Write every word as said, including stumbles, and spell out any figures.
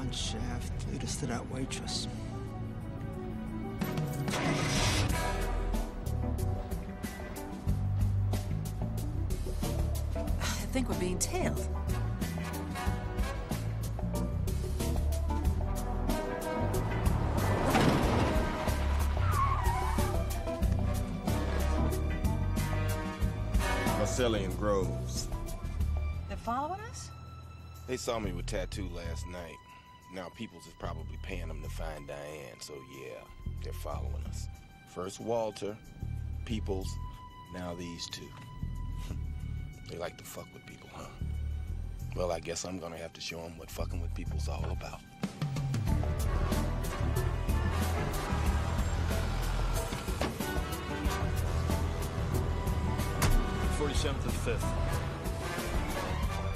one shaft, lead us to that waitress. I think we're being tailed. Marcellian Groves. They're following us? They saw me with Tattoo last night. Now Peoples is probably paying them to find Diane, so yeah, they're following us. First Walter, Peoples, now these two. They like to fuck with people, huh? Well, I guess I'm gonna have to show them what fucking with people's all about. forty-seventh and fifth.